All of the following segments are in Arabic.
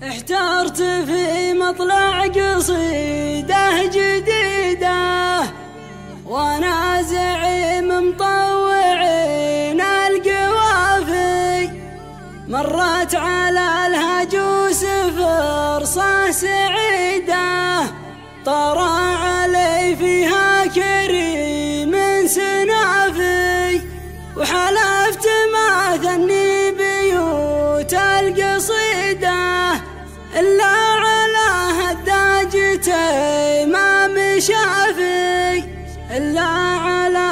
احترت في مطلع قصيدة جديدة وانا زعيم مطوعين القوافي، مرت على الهجوس فرصة سعيدة طرى علي فيها كريم سنافي، وحلفت ما ثني بيوت القصيدة إلا على هداجتي ما مشافي، إلا على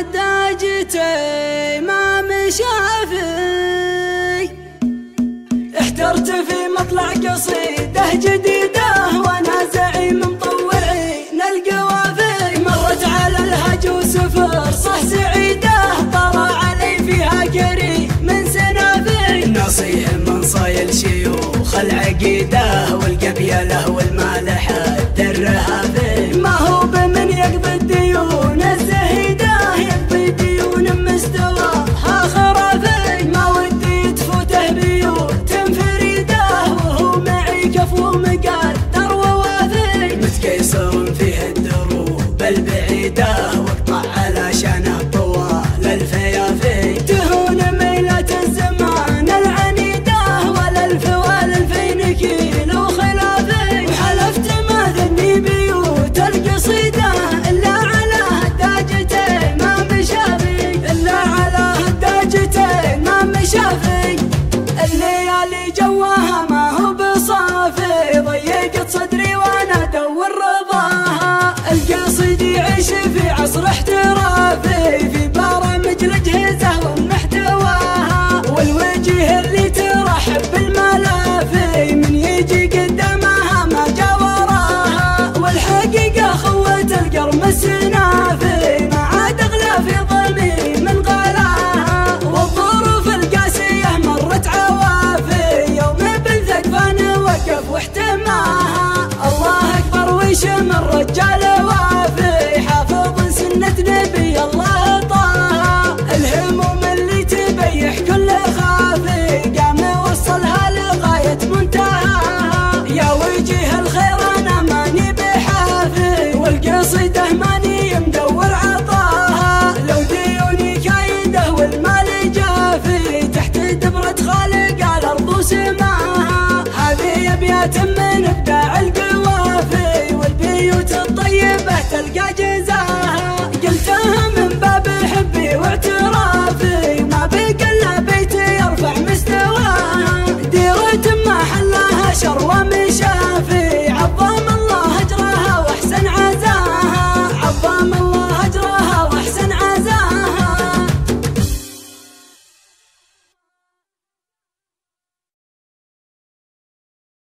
هداجتي ما مشافي. احترت في مطلع قصيدة جديدة وانا زعيم مطوعين القوافي، مرت على الهجوس فرصة سعيدة طرى علي فيها كريم من سنافي، نصيح من صايل شيوخ العقيدة والقبيلة والمالح الدرهافي، ما هو بمن يقضي الديون الزهيدة يقضي ديون مستواها خرافي، ما ودي تفوته بيوت فريدة وهو معي كفو مقدر ووافي، متكيسر فيه الدروب البعيدة واقطع علشانه طوال الفيافي، تهون ميلة الزمان العنيدة والالف والالفين كيلو خلافي، وحلفت ما ذني بيوت القصيدة إلا على هداجتي ما مشافي، إلا على هداجتي ما مشافي. الليالي جواها ما هو بصافي، ضيقت صدري وانا ادور رضاها، القصيد يعيش في عصر احترافي في برامج الاجهزه ومحتواها، والوجه اللي ترحب بالملافي من يجي قدامها ما جا وراها، والحقيقه خوة القرم السنافي ما عاد اغلى في ضميري من غلاها، والظروف القاسيه مرت عوافي يوم بالذقفان وقف واحتماها، الله اكبر ويشم الرجال وافي حافظ سنة نبي الله طه، الهموم اللي تبيح كل خافي قام وصلها لغاية منتهاها، يا وجه الخير انا ماني بحافي والقصيدة ماني مدور عطاها، لو ديوني كايده والمال جافي تحت دبرة خالق الارض وسماها، هذه ابيات من ابداع القوافي والبيوت الطيبة تلقى جزاها، قلتها من باب حبي واعترافي ما بقى الا بيتي يرفع مستواها، ديرة ما حلاها شر